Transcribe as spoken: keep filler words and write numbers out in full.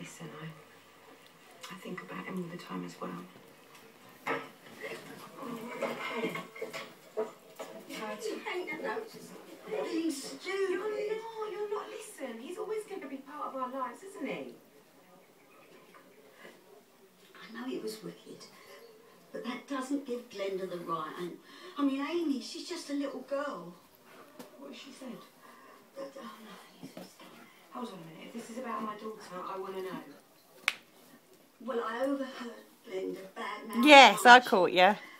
Listen, I, I think about him all the time as well. He's stupid. You're not, you're not. Listen, he's always going to be part of our lives, isn't he? I know it was wicked, but that doesn't give Glenda the right. And I mean, Amy, she's just a little girl. What has she said? But, oh, no, Hold on a minute. If this is about my daughter, I want to know. well, I overheard Glenda bad mouth. Yes, I caught you.